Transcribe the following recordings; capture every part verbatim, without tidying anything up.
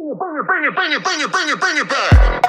Bring it, bring it, bring it, bring it, bring it back.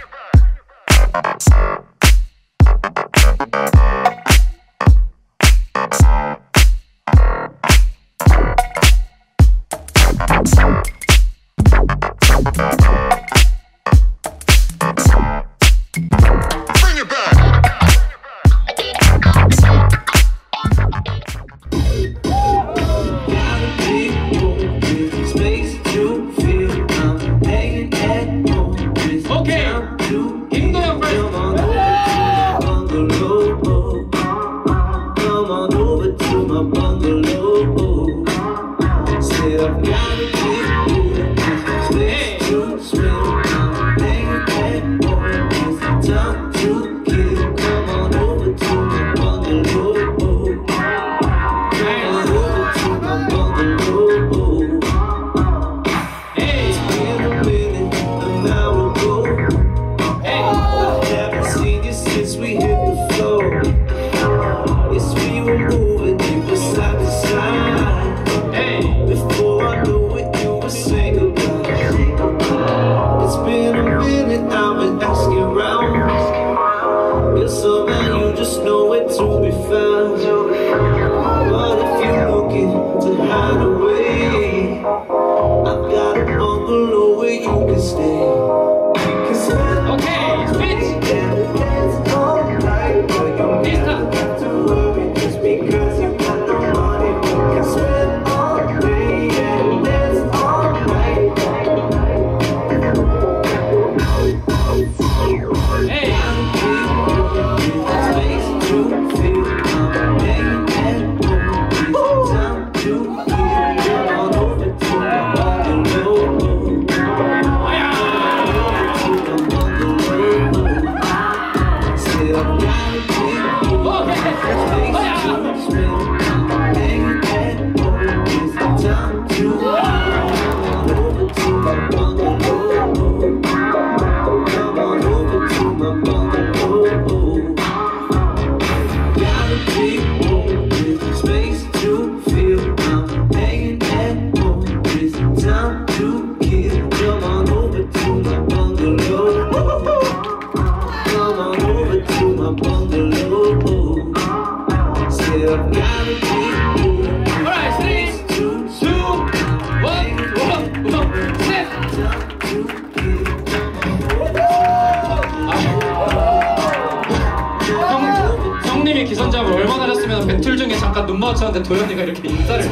형님이 기선잡을 얼마나 하셨으면 배틀 중에 잠깐 눈 마주쳤는데 도현이가 이렇게 인사를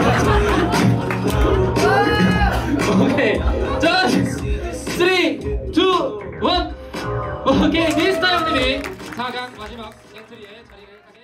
오케이 자 삼, 이, 일 오케이 미스터 형님이 사 강 마지막 엔트리에 자리를 하게